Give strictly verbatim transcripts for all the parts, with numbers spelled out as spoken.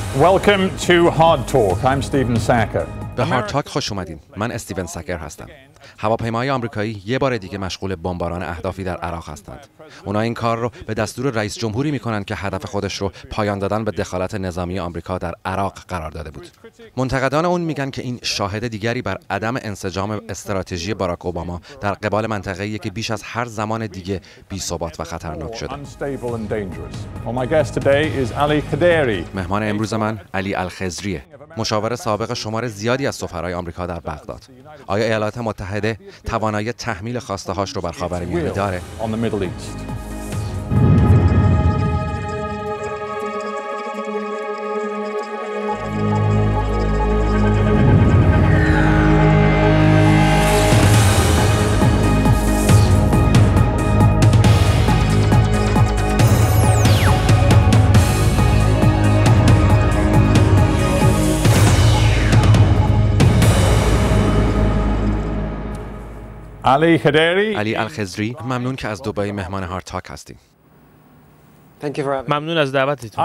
Welcome to Hard Talk. I'm Stephen Sacker. به هارد تاک خوش اومدین. من استیون سکر هستم. هواپیماهای آمریکایی یه بار دیگه مشغول بمباران اهدافی در عراق هستند. اونا این کار رو به دستور رئیس جمهوری میکنن که هدف خودش رو پایان دادن به دخالت نظامی آمریکا در عراق قرار داده بود. منتقدان اون میگن که این شاهد دیگری بر عدم انسجام استراتژی باراک اوباما در قبال منطقه‌ای که بیش از هر زمان دیگه بی‌ثبات و خطرناک شده. مهمان امروز من علی الخضریه، مشاور سابق شمار زیادی از سفرای آمریکا در بغداد. آیا ایالات متحده توانایی تحمیل خواسته‌هاش رو بر خاورمیانه داره؟ علی خضری. علی الخضری، ممنون که از دبی مهمان هارد تاک هستیم. ممنون از دعوتتون.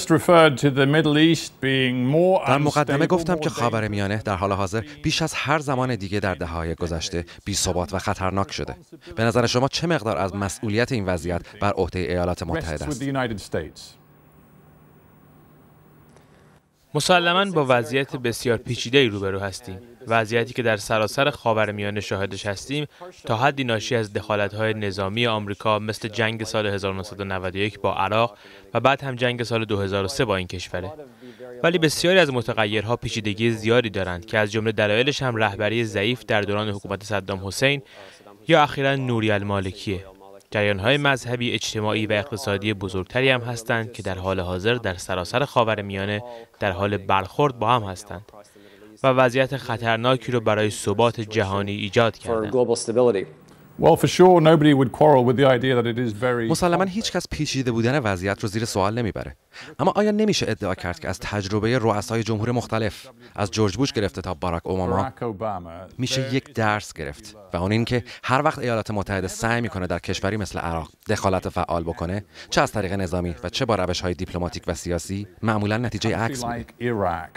در مقدمه گفتم که خاورمیانه در حال حاضر بیش از هر زمان دیگه در دهه‌های گذشته بی‌ثبات و خطرناک شده. به نظر شما چه مقدار از مسئولیت این وضعیت بر عهده ایالات متحده است؟ مسلماً با وضعیت بسیار پیچیده‌ای روبرو هستیم. وضعیتی که در سراسر خاورمیانه شاهدش هستیم تا حدی ناشی از دخالت‌های نظامی آمریکا مثل جنگ سال هزار و نهصد و نود و یک با عراق و بعد هم جنگ سال دو هزار و سه با این کشوره. ولی بسیاری از متغیرها پیچیدگی زیادی دارند که از جمله دلایلش هم رهبری ضعیف در دوران حکومت صدام حسین یا اخیراً نوری المالکیه. جریان‌های مذهبی، اجتماعی و اقتصادی بزرگتری هم هستند که در حال حاضر در سراسر خاورمیانه در حال برخورد با هم هستند و وضعیت خطرناکی رو برای ثبات جهانی ایجاد کردند. مسلماً هیچ کس پیچیده بودن وضعیت رو زیر سوال نمیبره. اما آیا نمیشه ادعا کرد که از تجربه رؤسای جمهور مختلف، از جورج بوش گرفته تا باراک اوباما، میشه یک درس گرفت و اون این که هر وقت ایالات متحده سعی میکنه در کشوری مثل عراق دخالت فعال بکنه، چه از طریق نظامی و چه با روش‌های دیپلماتیک و سیاسی، معمولاً نتیجه عکس میده.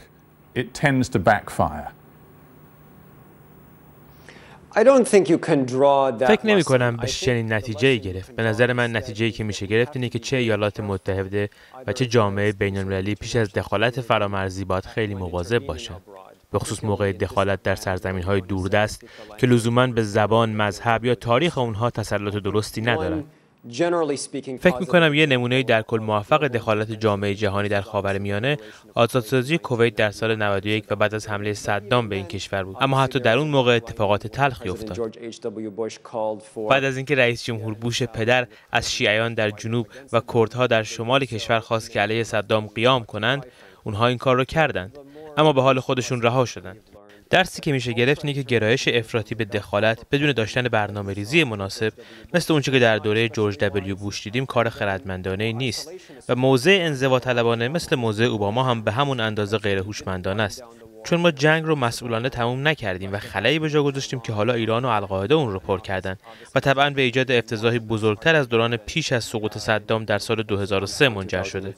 فکر نمی کنم به چنین نتیجه‌ای گرفت. به نظر من نتیجه‌ای که میشه گرفت اینه که چه ایالات متحده و چه جامعه بین‌المللی پیش از دخالت فرامرزی باید خیلی مواظب باشن. به خصوص موقع دخالت در سرزمین‌های دوردست که لزوماً به زبان، مذهب یا تاریخ اونها تسلط درستی ندارن. فکر می‌کنم یه نمونه در کل موفق دخالت جامعه جهانی در خاورمیانه آزادسازی کویت در سال نود و یک و بعد از حمله صدام به این کشور بود. اما حتی در اون موقع اتفاقات تلخی افتاد. بعد از اینکه رئیس جمهور بوش پدر از شیعیان در جنوب و کردها در شمال کشور خواست که علیه صدام قیام کنند، اونها این کار رو کردند، اما به حال خودشون رها شدند. درسی که میشه گرفت اینه که گرایش افراطی به دخالت بدون داشتن برنامه‌ریزی مناسب مثل اونچه که در دوره جورج دبلیو بوش دیدیم کار خردمندانه نیست و موضع انزواطلبانه مثل موضع اوباما هم به همون اندازه غیر هوشمندانه است. چون ما جنگ رو مسئولانه تموم نکردیم و خلایی به جا گذاشتیم که حالا ایران و القاعده اون رو پر کردن و طبعاً به ایجاد افتضاحی بزرگتر از دوران پیش از سقوط صدام در سال دو هزار و سه منجر شده.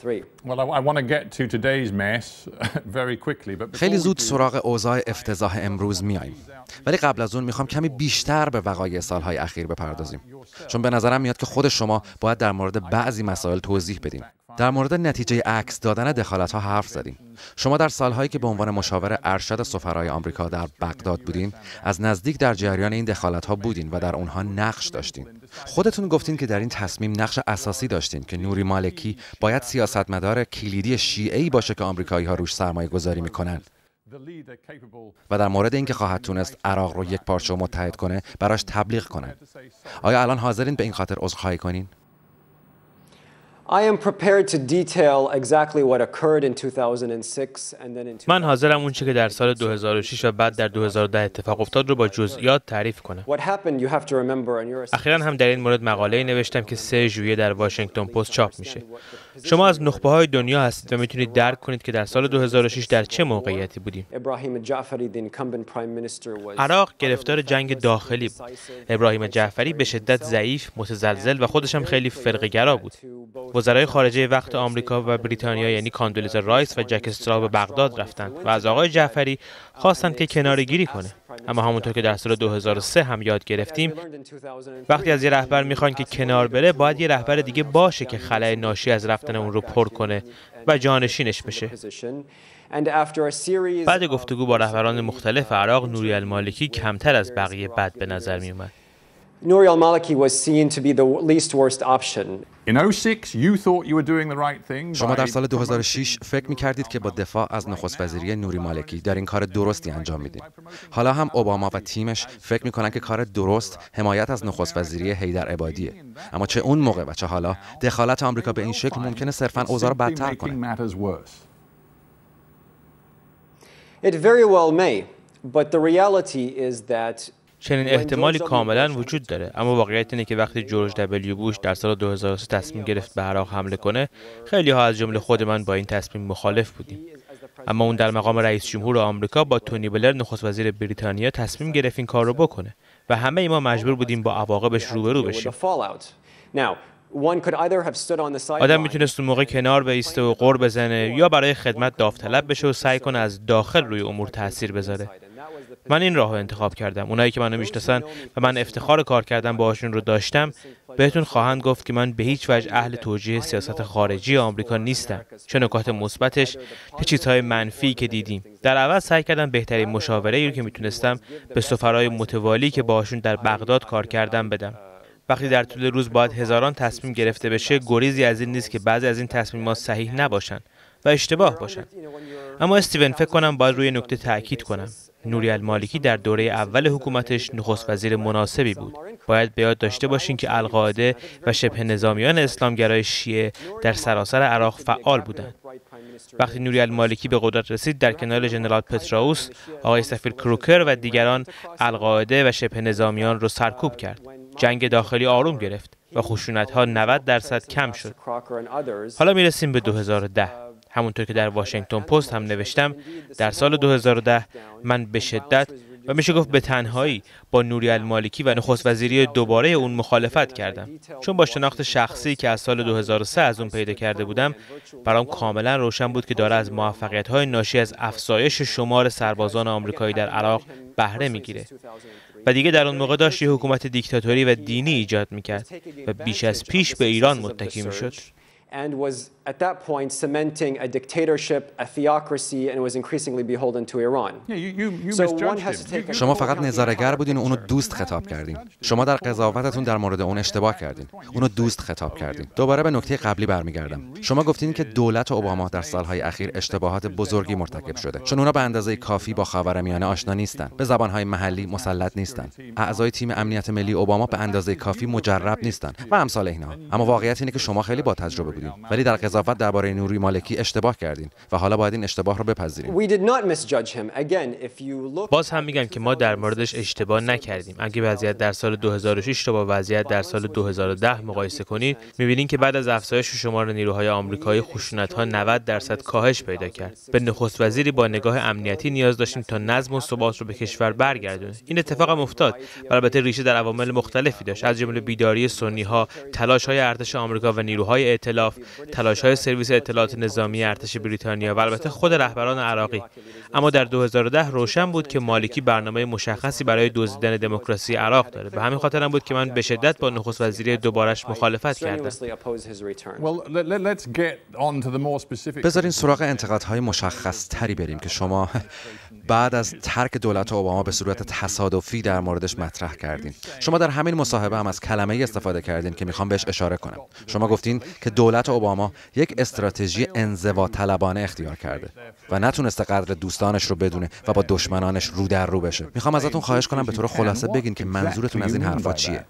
خیلی زود سراغ اوضاع افتضاح امروز میاییم. ولی قبل از اون میخوام کمی بیشتر به وقایع سالهای اخیر بپردازیم. چون به نظرم میاد که خود شما باید در مورد بعضی مسائل توضیح بدین. در مورد نتیجه عکس دادن دخالت‌ها حرف زدیم. شما در سالهایی که به عنوان مشاور ارشد سفرای آمریکا در بغداد بودین، از نزدیک در جریان این دخالت‌ها بودین و در اونها نقش داشتین. خودتون گفتین که در این تصمیم نقش اساسی داشتین که نوری مالکی باید سیاستمدار کلیدی شیعه‌ای باشه که آمریکایی‌ها روش سرمایه‌گذاری می‌کنن. و در مورد اینکه خواهد تونست عراق رو یک پارچه متحد کنه، براش تبلیغ کنه. آیا الان حاضرین به این خاطر عذرخواهی کنین؟ من حاضرم اون چه که در سال دو هزار و شش و بعد در دو هزار و ده اتفاق افتاد رو با جزئیات تعریف کنم. اخیراً هم در این مورد مقاله‌ای نوشتم که سه ژوئیه در واشنگتن پست چاپ میشه. شما از نخبه‌های دنیا هستید و میتونید درک کنید که در سال دو هزار و شش در چه موقعیتی بودیم. عراق گرفتار جنگ داخلی بود. ابراهیم جعفری به شدت ضعیف، متزلزل و خودش هم خیلی فرقه‌گرا بود. وزرای خارجه وقت آمریکا و بریتانیا یعنی کاندولیزا رایس و جک استرا به بغداد رفتند و از آقای جعفری خواستند که کناره‌گیری کنه. اما همونطور که در سال دو هزار و سه هم یاد گرفتیم، وقتی از یه رهبر میخوان که کنار بره، باید یه رهبر دیگه باشه که خلأ ناشی از رفتن اون رو پر کنه و جانشینش بشه. بعد گفتگو با رهبران مختلف عراق، نوری المالکی کمتر از بقیه بد به نظر می اومد. Nouri al-Maliki was seen to be the least worst option. In oh six, you thought you were doing the right thing. شما در سال دو هزار و شش فکر می‌کردید که با دفاع از نخست وزیری نوری مالکی در این کار درستی انجام میدید. حالا هم اوباما و تیمش فکر می‌کنن که کار درست حمایت از نخست وزیری حیدر عبادیه. اما چه اون موقع و چه حالا دخالت آمریکا به این شکل ممکنه صرفاً اوضاع رو بدتر کنه. It very well may, but the reality is that چنین احتمالی کاملا وجود داره، اما واقعیت اینه که وقتی جورج دبلیو بوش در سال دو هزار و سه تصمیم گرفت به عراق حمله کنه، خیلی ها از جمله خود من با این تصمیم مخالف بودیم. اما اون در مقام رئیس جمهور آمریکا با تونی بلر نخست وزیر بریتانیا تصمیم گرفت این کار رو بکنه و همه ما مجبور بودیم با عواقبش روبرو بشیم. آدم میتونست اون موقع کنار بایسته و غر بزنه یا برای خدمت داوطلب بشه و سعی کنه از داخل روی امور تاثیر بذاره. من این راهو انتخاب کردم. اونایی که منو میشناسن و من افتخار کار کردن باهاشون رو داشتم، بهتون خواهند گفت که من به هیچ وجه اهل توجیه سیاست خارجی آمریکا نیستم. چه نکات مثبتش، چه چیزهای منفی که دیدیم. در عوض سعی کردم بهترین مشاوره‌ای رو که میتونستم به سفرای متوالی که باهاشون در بغداد کار کردم بدم. وقتی در طول روز باید هزاران تصمیم گرفته بشه، گریزی از این نیست که بعضی از این تصمیمات صحیح نباشن و اشتباه باشن. اما استیون، فکر کنم باید روی نکته تاکید کنم. نوری المالکی در دوره اول حکومتش نخست وزیر مناسبی بود. باید به یاد داشته باشین که القاعده و شبه نظامیان اسلامگرای شیعه در سراسر عراق فعال بودند. وقتی نوری المالکی به قدرت رسید، در کنار ژنرال پتراوس، آقای سفیر کروکر و دیگران القاعده و شبه نظامیان را سرکوب کرد. جنگ داخلی آروم گرفت و خشونت‌ها نود درصد کم شد. حالا میرسیم به دو هزار و ده. همونطور که در واشنگتن پست هم نوشتم، در سال دو هزار و ده من به شدت و میشه گفت به تنهایی با نوری المالکی و نخست وزیری دوباره اون مخالفت کردم، چون با شناخت شخصی که از سال دو هزار و سه از اون پیدا کرده بودم، برام کاملا روشن بود که داره از موفقیت‌های ناشی از افزایش شمار سربازان آمریکایی در عراق بهره میگیره و دیگه در اون موقع داشت یه حکومت دیکتاتوری و دینی ایجاد میکرد و بیش از پیش به ایران متکی میشد. and was at that point cementing a dictatorship, a theocracy, and was increasingly beholden to Iran. شما فقط نظاره‌گر بودین و اونو دوست خطاب کردین. شما در قضاوتتون در مورد اون اشتباه کردین. اونو دوست خطاب کردین. دوباره به نکته قبلی برمیگردم. شما گفتین که دولت اوباما در سالهای اخیر اشتباهات بزرگی مرتکب شده. چون اونا به اندازه کافی با خاورمیانه آشنا نیستن. به زبانهای محلی مسلط نیستن. اعضای تیم امنیت ملی اوباما به اندازه کافی مجرب نیستن و امثال اینها. اما واقعیت اینه که شما خیلی با تجربه بودین. ولی در قضاوت درباره نوری مالکی اشتباه کردین و حالا باید این اشتباه رو بپذیریم. باز هم میگم که ما در موردش اشتباه نکردیم. اگه وضعیت در سال دو هزار و شش رو با وضعیت در سال دو هزار و ده مقایسه کنید، می‌بینید که بعد از افزایش شمار نیروهای آمریکایی، خشونت‌ها نود درصد کاهش پیدا کرد. به نخست وزیری با نگاه امنیتی نیاز داشتیم تا نظم و ثبات رو به کشور برگردونه. این اتفاق هم افتاد. البته ریشه در عوامل مختلفی داشت، از جمله بیداری سنی‌ها، تلاش‌های ارتش آمریکا و نیروهای ائتلاف، تلاش‌های سرویس اطلاعات نظامی ارتش بریتانیا و البته خود رهبران عراقی. اما در دو هزار و ده روشن بود که مالکی برنامه مشخصی برای دزدیدن دموکراسی عراق داره. به همین خاطر هم بود که من به شدت با نخست وزیری دوبارش مخالفت کردم. بذارین سراغ انتقادهای مشخص تری بریم که شما بعد از ترک دولت اوباما به صورت تصادفی در موردش مطرح کردین. شما در همین مصاحبه هم از کلمه‌ای استفاده کردین که میخوام بهش اشاره کنم. شما گفتین که دولت اوباما یک استراتژی انزواطلبانه اختیار کرده و نتونسته قدر دوستانش رو بدونه و با دشمنانش رو در رو بشه. میخوام ازتون خواهش کنم به طور خلاصه بگین که منظورتون از این حرفا چیه.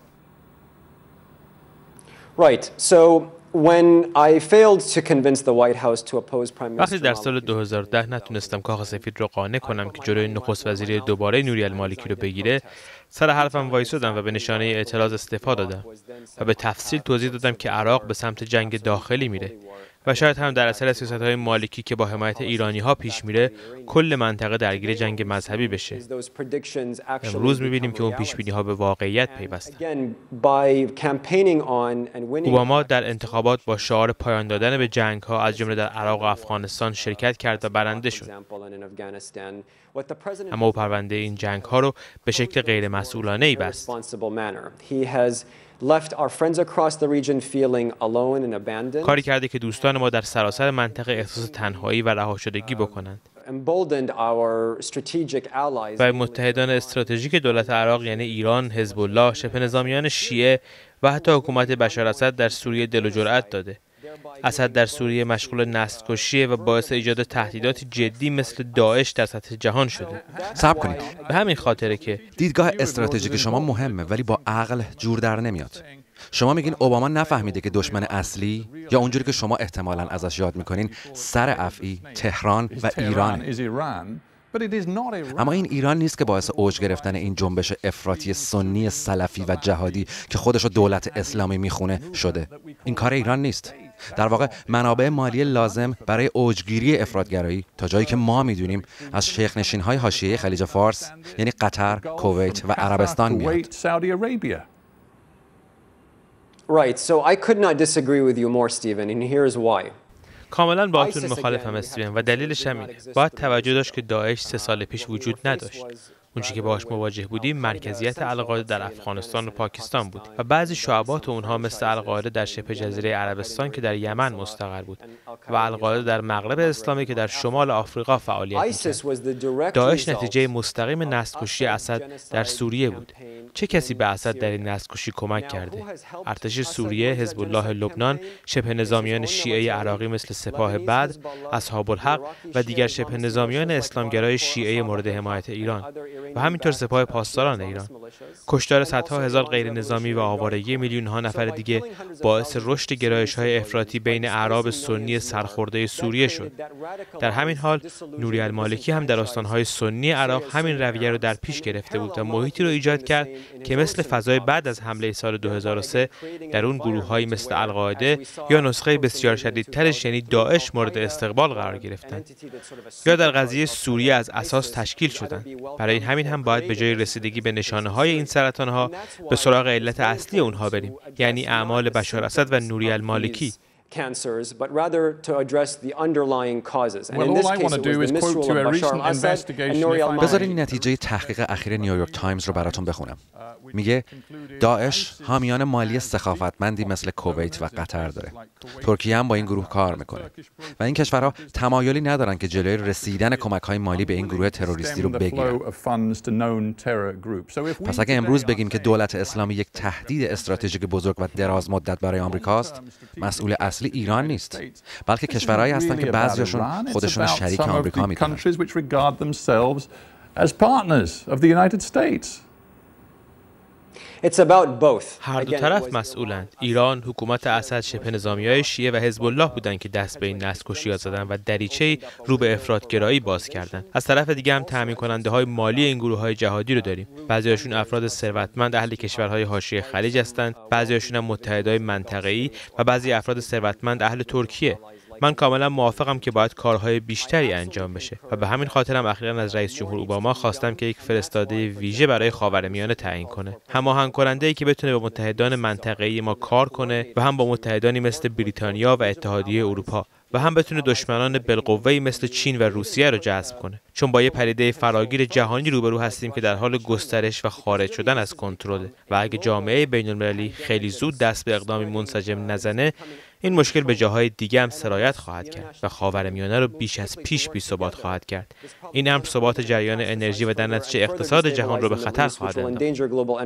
Right. So when I failed to convince the White House to oppose Prime Minister وقتی در سال دو هزار و ده نتونستم کاخ سفید رو قانع کنم که جلوی نخست وزیری دوباره نوری المالکی رو بگیره، سر حرفم وایسادم و به نشانه اعتراض استعفا دادم و به تفصیل توضیح دادم که عراق به سمت جنگ داخلی میره و شاید هم در اثر سیاست‌های مالکی که با حمایت ایرانی‌ها پیش میره کل منطقه درگیر جنگ مذهبی بشه. امروز می‌بینیم که اون پیش‌بینی‌ها به واقعیت پیوستن. اوباما در انتخابات با شعار پایان دادن به جنگ‌ها از جمله در عراق و افغانستان شرکت کرد و برنده شد. اما او پرونده این جنگ‌ها رو به شکل غیر مسئولانه‌ای بست. کاری کرده که دوستان ما در سراسر منطقه احساس تنهایی و رها شدگی بکنند. و متحدان استراتژیک دولت عراق یعنی ایران، حزب الله، شبه نظامیان شیعه و حتی حکومت بشار اسد در سوریه دل و جرأت داده. اسد در سوریه مشغول نسل‌کشی و باعث ایجاد تهدیداتی جدی مثل داعش در سطح جهان شده. صبر کنید. به همین خاطره که دیدگاه استراتژیک شما مهمه ولی با عقل جور در نمیاد. شما میگین اوباما نفهمیده که دشمن اصلی یا اونجوری که شما احتمالاً ازش یاد میکنین سر افعی تهران و ایرانه. اما این ایران نیست که باعث اوج گرفتن این جنبش افراطی سنی سلفی و جهادی که خودشو دولت اسلامی میخونه شده. این کار ایران نیست. در واقع منابع مالی لازم برای اوجگیری افراطگرایی تا جایی که ما میدونیم از شیخ نشین‌های حاشیه خلیج فارس یعنی قطر، کویت و عربستان میاد. Right, so I could not disagree with you more, Stephen, and here's why. کاملا باهاتون مخالفم استیون و دلیلش همینه. باید توجه داشت که داعش سه سال پیش وجود نداشت. اونچه که باهاش مواجه بودیم مرکزیت القاعده در افغانستان و پاکستان بود و بعضی شعبات اونها مثل القاعده در شبه جزیره عربستان که در یمن مستقر بود و القاعده در مغرب اسلامی که در شمال آفریقا فعالیت می‌کرد. داعش نتیجه مستقیم نسل‌کشی اسد در سوریه بود. چه کسی به اسد در این نسل‌کشی کمک کرده؟ ارتش سوریه، حزب الله لبنان، شبه نظامیان شیعه عراقی مثل سپاه بدر، اصحاب الحق و دیگر شبه نظامیان اسلامگرای شیعه مورد حمایت ایران. و همینطور سپاه پاسداران ایران. کشتار صدها هزار غیر نظامی و آوارگی میلیون ها نفر دیگه باعث رشد گرایش های افراطی بین اعراب سنی سرخورده سوریه شد. در همین حال نوری المالکی هم در استانهای سنی عراق همین رویه رو در پیش گرفته بود و محیطی رو ایجاد کرد که مثل فضای بعد از حمله سال دو هزار و سه در اون گروه‌هایی مثل القاعده یا نسخه بسیار شدیدترش یعنی داعش مورد استقبال قرار گرفتند یا در قضیه سوریه از اساس تشکیل شدند. برای همین هم باید به جای رسیدگی به نشانه‌های این سرطان‌ها به سراغ علت اصلی اونها بریم، یعنی اعمال بشار اسد و نوری المالکی. cancers, but rather to address the underlying causes. And in this case, it was the misrule of Bashar al-Assad and Nouri al-Maliki. بذارین نتیجه تحقیق اخیر نیویورک تایمز رو براتون بخونم. میگه داعش حامیان مالی سخاوتمندی مثل کویت و قطر داره. ترکیه هم با این گروه کار میکنه و این کشورها تمایلی ندارن که جلوی رسیدن کمک‌های مالی به این گروه تروریستی رو بگیرن. پس اگه امروز بگیم که دولت اسلامی یک تهدید استراتژیک بزرگ و دراز مدت برای آمریکاست، مسئول اصلی ایران نیست، بلکه کشورهایی هستن که بعضیاشون خودشون شریک آمریکا میدونن. هر دو طرف مسئولند. ایران، حکومت اسد، شبه نظامی‌های شیعه و حزب الله بودند که دست به این نسل‌کشی‌ها زدن و دریچه‌ای رو به افراط‌گرایی باز کردند. از طرف دیگه هم تامین کننده‌های مالی این گروه‌های جهادی رو داریم. بعضی‌هاشون افراد ثروتمند اهل کشورهای حاشیه خلیج هستند، بعضی‌هاشون هم متحدای منطقه‌ای و بعضی افراد ثروتمند اهل ترکیه. من کاملا موافقم که باید کارهای بیشتری انجام بشه و به همین خاطرم اخیراً از رئیس جمهور اوباما خواستم که یک فرستاده ویژه برای خاورمیانه تعیین کنه. هماهنگ کننده‌ای که بتونه با متحدان منطقه‌ای ما کار کنه و هم با متحدانی مثل بریتانیا و اتحادیه اروپا و هم بتونه دشمنان بالقوه‌ای مثل چین و روسیه رو جذب کنه، چون با یه پدیده فراگیر جهانی روبرو هستیم که در حال گسترش و خارج شدن از کنترله و اگه جامعه بین‌المللی خیلی زود دست به اقدامی منسجم نزنه این مشکل به جاهای دیگه هم سرایت خواهد کرد و خاورمیانه رو بیش از پیش بی‌ثبات خواهد کرد. این امر ثبات جریان انرژی و در نتیجه اقتصاد جهان رو به خطر خواهد انداخت.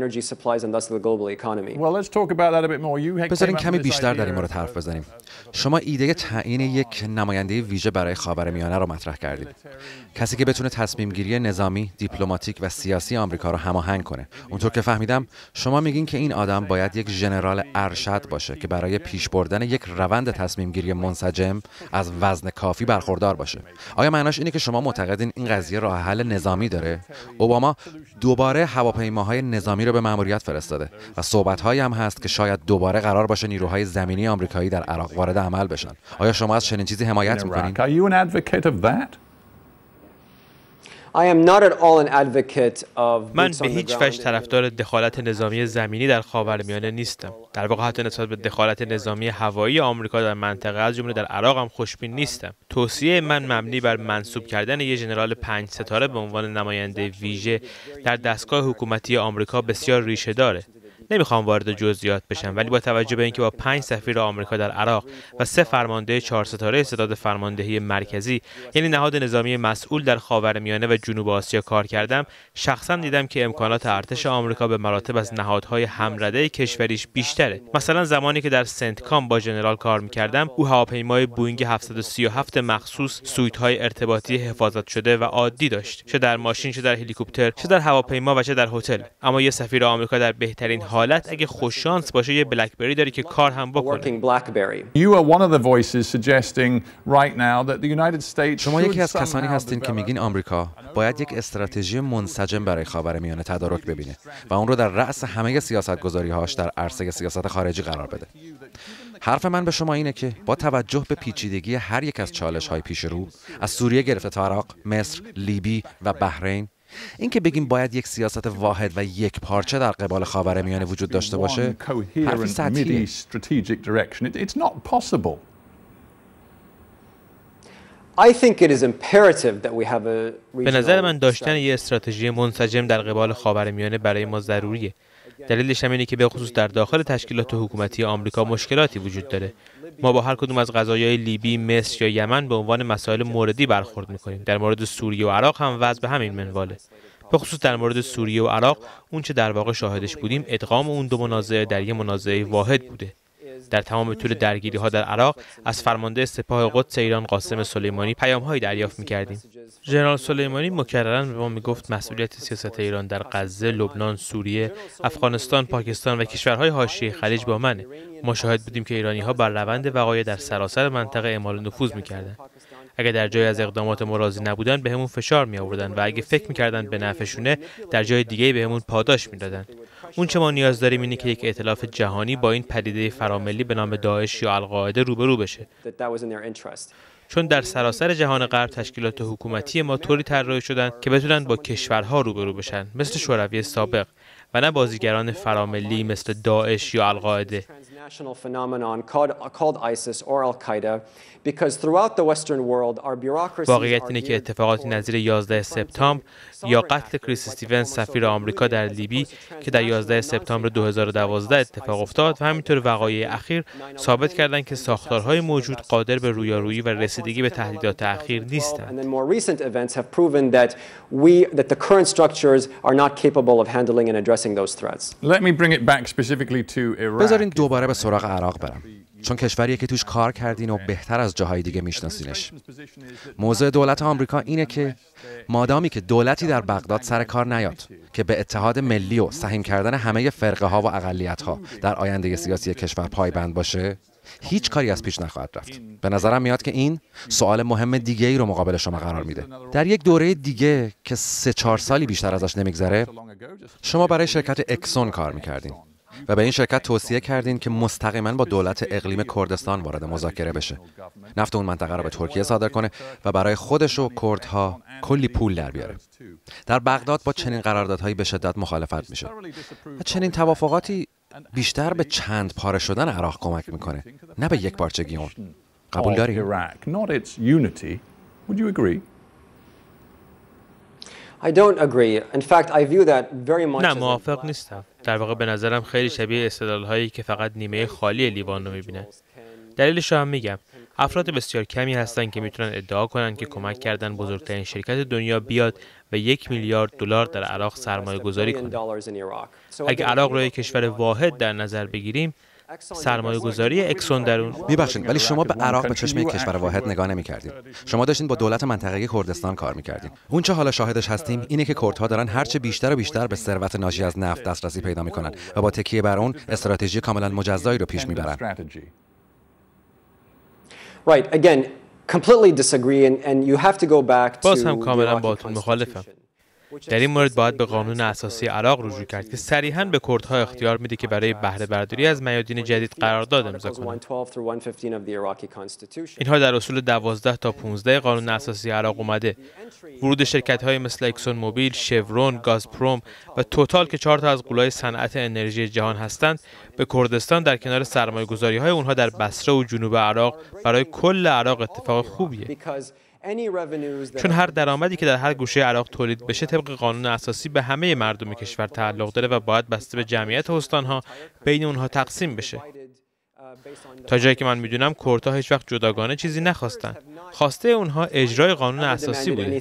بذارین کمی بیشتر در این مورد حرف بزنیم. شما ایده تعیین یک نماینده ویژه برای خاورمیانه رو مطرح کردید. کسی که بتونه تصمیم گیری نظامی، دیپلماتیک و سیاسی آمریکا رو هماهنگ کنه. اونطور که فهمیدم شما میگین که این آدم باید یک ژنرال ارشد باشه که برای پیش بردن یک روند تصمیم گیری منسجم از وزن کافی برخوردار باشه. آیا معناش اینه که شما معتقدین این قضیه راه حل نظامی داره؟ اوباما دوباره هواپیماهای نظامی رو به مأموریت فرستاده و صحبت‌هایی هم هست که شاید دوباره قرار باشه نیروهای زمینی آمریکایی در عراق وارد عمل بشن. آیا شما از چنین چیزی حمایت می‌کنین؟ I am not at all an advocate of من به هیچ وجه طرفدار دخالت نظامی زمینی در خاورمیانه نیستم. در واقع حتی نسبت به دخالت نظامی هوایی آمریکا در منطقه از جمله در عراق هم خوشبین نیستم. توصیه من مبنی بر منصوب کردن یک ژنرال پنج ستاره به عنوان نماینده ویژه در دستگاه حکومتی آمریکا بسیار ریشه داره. نمیخوام وارد جزئیات بشم، ولی با توجه به اینکه با پنج سفیر آمریکا در عراق و سه فرمانده چهار ستاره ستاد فرماندهی مرکزی، یعنی نهاد نظامی مسئول در خاورمیانه و جنوب آسیا کار کردم، شخصا دیدم که امکانات ارتش آمریکا به مراتب از نهادهای همرده کشوریش بیشتره. مثلا زمانی که در سنتکام با ژنرال کار میکردم، او هواپیمای بوینگ هفتصد و سی و هفت مخصوص، سویت‌های ارتباطی حفاظت شده و عادی داشت، چه در ماشین، چه در هلیکوپتر، چه در هواپیما و چه در هتل. اما یه سفیر آمریکا در بهترین حالت اگه خوش شانس باشه یه بلکبری داره که کار هم بکنه. شما یکی از کسانی هستین که میگین آمریکا باید یک استراتژی منسجم برای خاورمیانه تدارک ببینه و اون رو در رأس همه سیاست‌گذاری‌هاش در عرصه سیاست خارجی قرار بده. حرف من به شما اینه که با توجه به پیچیدگی هر یک از چالش‌های پیش رو، از سوریه گرفته تا عراق، مصر، لیبی و بحرین، این که بگیم باید یک سیاست واحد و یک پارچه در قبال خاورمیانه وجود داشته باشه، حرف سطحیه. به نظر من داشتن یک استراتژی منسجم در قبال خاورمیانه برای ما ضروریه. دلیلش هم اینه که به خصوص در داخل تشکیلات حکومتی آمریکا مشکلاتی وجود داره. ما با هر کدوم از قضایای لیبی، مصر یا یمن به عنوان مسائل موردی برخورد می‌کنیم. در مورد سوریه و عراق هم وضع به همین منواله. به خصوص در مورد سوریه و عراق، اون چه در واقع شاهدش بودیم، ادغام اون دو منازعه در یک منازعه واحد بوده. در تمام طول درگیری‌ها در عراق از فرمانده سپاه قدس ایران قاسم سلیمانی پیام‌هایی دریافت می‌کردیم. ژنرال سلیمانی مکرراً به ما میگفت مسئولیت سیاست ایران در غزه، لبنان، سوریه، افغانستان، پاکستان و کشورهای حاشیه خلیج با منه. ما شاهد بودیم که ایرانی‌ها بر روند وقایع در سراسر منطقه اعمال نفوذ می‌کردند. اگه در جای از اقدامات ما راضی نبودن بهمون فشار می آوردن و اگه فکر می‌کردن به نفعشونه در جای دیگه بهمون پاداش میدادن. اون چه ما نیاز داریم اینه که یک ائتلاف جهانی با این پدیده فراملی به نام داعش یا القاعده روبرو بشه. چون در سراسر جهان غرب تشکیلات حکومتی ما طوری طراحی شدن که بتونن با کشورها روبرو بشن، مثل شوروی سابق، و نه بازیگران فراملی مثل داعش یا القاعده. واقعیت اینه که اتفاقاتی نظیر یازده سپتامبر یا قتل کریس استیونز سفیر آمریکا در لیبی که در یازده سپتامبر دو هزار و دوازده اتفاق افتاد و همینطور وقایع اخیر ثابت کردند که ساختارهای موجود قادر به رویارویی و رسیدگی به تهدیدات اخیر نیستند. بذارین دوباره به سراغ عراق برم، چون کشوریه که توش کار کردین و بهتر از جاهای دیگه میشناسینش. موضوع دولت آمریکا اینه که مادامی که دولتی در بغداد سر کار نیاد که به اتحاد ملی و سهیم کردن همه فرقه ها و اقلیت ها در آینده سیاسی کشور پایبند باشه، هیچ کاری از پیش نخواهد رفت. به نظرم میاد که این سوال مهم دیگه ای رو مقابل شما قرار میده. در یک دوره دیگه که سه چهار سالی بیشتر ازش نمیگذره، شما برای شرکت اکسون کار میکردین و به این شرکت توصیه کردین که مستقیما با دولت اقلیم کردستان وارد مذاکره بشه. نفت اون منطقه رو به ترکیه صادر کنه و برای خودش و کردها کلی پول در بیاره. در بغداد با چنین قراردادهایی به شدت مخالفت میشه. و چنین توافقاتی بیشتر به چند پاره شدن عراق کمک میکنه، نه به یک پارچگی اون. قبول داری؟ نه، موافق نیستم. در واقع به نظرم خیلی شبیه استدلال‌هایی که فقط نیمه خالی لیوان رو می‌بینن. دلیلش رو هم میگم. افراد بسیار کمی هستن که میتونن ادعا کنن که کمک کردن بزرگترین شرکت دنیا بیاد و یک میلیارد دلار در عراق سرمایه گذاری کنه. اگه عراق رو یک کشور واحد در نظر بگیریم، سرمایه گذاری اکسون در اون. میبخشید، ولی شما به عراق به چشم یک کشور واحد نگاه نمی‌کردین. شما داشتین با دولت منطقه‌ای کردستان کار می‌کردین. اون چه حالا شاهدش هستیم اینه که کردها دارن هرچه بیشتر و بیشتر به ثروت ناشی از نفت دسترسی پیدا می‌کنن و با تکیه بر اون استراتژی کاملا مجزایی رو پیش می‌برن. Right. Again, completely disagree, and, and you have to go back to باز هم the کاملا Iraqi باهاتون مخالفم. constitution. در این مورد باید به قانون اساسی عراق رجوع کرد که صریحاً به کردها اختیار میده که برای بهره برداری از میادین جدید قرارداد امضا کنند. اینها در اصول دوازده تا پانزده قانون اساسی عراق اومده. ورود شرکت‌های مثل اکسون موبیل، شورون، گازپروم و توتال که چهار تا از غولای صنعت انرژی جهان هستند، به کردستان در کنار سرمایه‌گذاری‌های اونها در بصره و جنوب عراق برای کل عراق اتفاق خوبیه. چون هر درآمدی که در هر گوشه عراق تولید بشه طبق قانون اساسی به همه مردم کشور تعلق داره و باید بسته به جمعیت استانها بین اونها تقسیم بشه. تا جایی که من میدونم کردها هیچ وقت جداگانه چیزی نخواستن. خواسته اونها اجرای قانون اساسی بوده.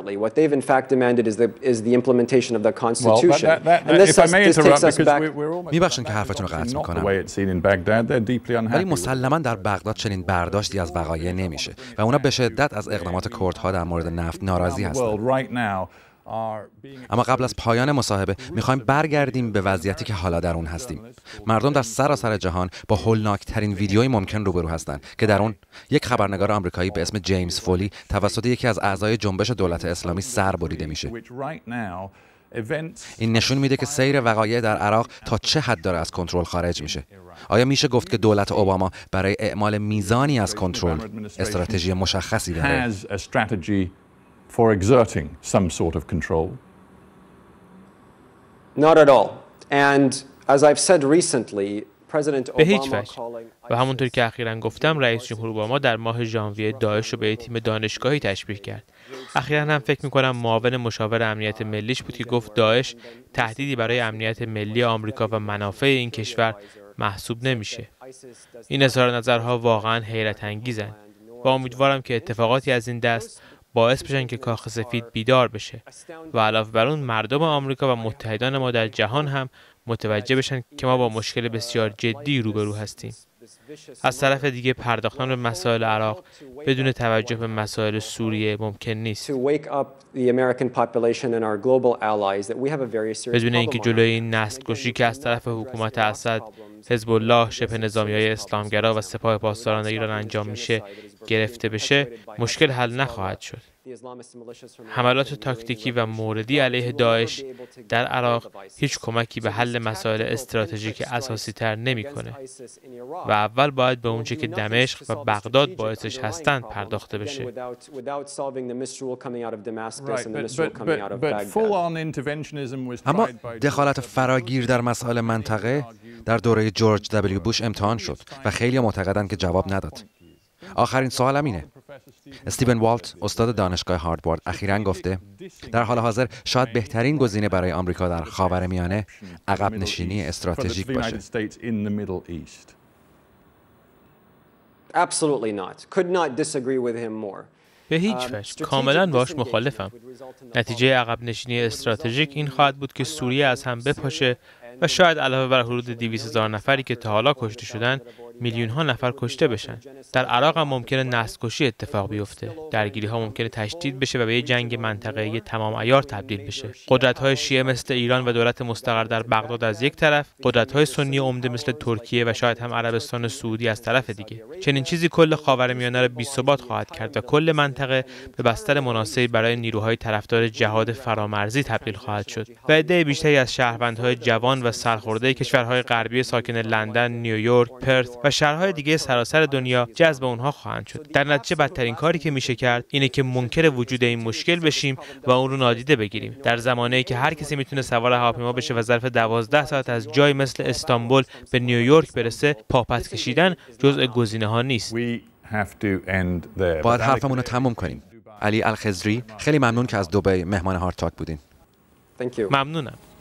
میبخشن که حرفتون رو قطع میکنم، ولی مسلما در بغداد چنین برداشتی از وقایع نمیشه و اونا به شدت از اقدامات کردها در مورد نفت ناراضی هستن. اما قبل از پایان مصاحبه میخوایم برگردیم به وضعیتی که حالا در اون هستیم. مردم در سراسر جهان با هولناکترین ویدیوی ممکن روبرو هستند که در اون یک خبرنگار آمریکایی به اسم جیمز فولی توسط یکی از اعضای جنبش دولت اسلامی سر بریده میشه. این نشون میده که سیر وقایع در عراق تا چه حد داره از کنترل خارج میشه. آیا میشه گفت که دولت اوباما برای اعمال میزانی از کنترل استراتژی مشخصی داره؟ for exerting some sort of control? Not at all. And as I've said recently, President به هیچ Obama وجه. و همونطور که اخیراً گفتم رئیس جمهور اوباما در ماه ژانویه داعش رو به تیم دانشگاهی تشبیه کرد. اخیراً هم فکر می‌کنم معاون مشاور امنیت ملیش بود که گفت داعش تهدیدی برای امنیت ملی آمریکا و منافع این کشور محسوب نمیشه. این اظهار نظرها واقعاً حیرت انگیزن و امیدوارم که اتفاقاتی از این دست باعث بشن که کاخ سفید بیدار بشه و علاوه بر اون مردم آمریکا و متحدان ما در جهان هم متوجه بشن که ما با مشکل بسیار جدی روبرو هستیم. از طرف دیگه پرداختن به مسائل عراق بدون توجه به مسائل سوریه ممکن نیست. بدون اینکه جلوی این نسل‌کشی که از طرف حکومت اسد، حزب الله، شبه نظامی‌های اسلامگرا و سپاه پاسداران ایران انجام میشه گرفته بشه، مشکل حل نخواهد شد. حملات تاکتیکی و موردی علیه داعش در عراق هیچ کمکی به حل مسائل استراتژیک اساسی تر نمیکنه و اول باید به اونچه که دمشق و بغداد باعثش هستند پرداخته بشه. اما دخالت فراگیر در مسائل منطقه در دوره جورج دبلیو بوش امتحان شد و خیلی معتقدند که جواب نداد. آخرین سوالم اینه. استیون والت، استاد دانشگاه هاروارد، اخیراً گفته در حال حاضر شاید بهترین گزینه برای آمریکا در خاورمیانه عقب نشینی استراتژیک باشه. Absolutely not. Could not disagree with him more. به هیچ وجه کاملا باش مخالفم. نتیجه عقب نشینی استراتژیک این خواهد بود که سوریه از هم بپاشه و شاید علاوه بر حدود دویست هزار نفری که تا حالا کشته شدن میلیون ها نفر کشته بشن. در عراق هم ممکنه نسل کشی اتفاق بیفته. درگیری ها ممکنه تشدید بشه و به یه جنگ منطقه‌ای تمام عیار تبدیل بشه. قدرت های شیعه مثل ایران و دولت مستقر در بغداد از یک طرف، قدرت های سنی عمده مثل ترکیه و شاید هم عربستان سعودی از طرف دیگه. چنین چیزی کل خاورمیانه را بی‌ثبات خواهد کرد و کل منطقه به بستر مناسبی برای نیروهای طرفدار جهاد فرامرزی تبدیل خواهد شد. و عده بیشتری از شهروندهای جوان و سرخورده کشورهای غربی ساکن لندن، نیویورک، پرت و شهرهای دیگه سراسر دنیا جذب اونها خواهند شد. در نتیجه بدترین کاری که میشه کرد اینه که منکر وجود این مشکل بشیم و اون رو نادیده بگیریم. در زمانه‌ای که هر کسی میتونه سوار هواپیما بشه و ظرف دوازده ساعت از جای مثل استانبول به نیویورک برسه، پاپس کشیدن جزء گزینه‌ها نیست. باید حرفمون رو تموم کنیم. علی الخضری، خیلی ممنون که از دبی مهمان هارد تاک بودین. ممنونم.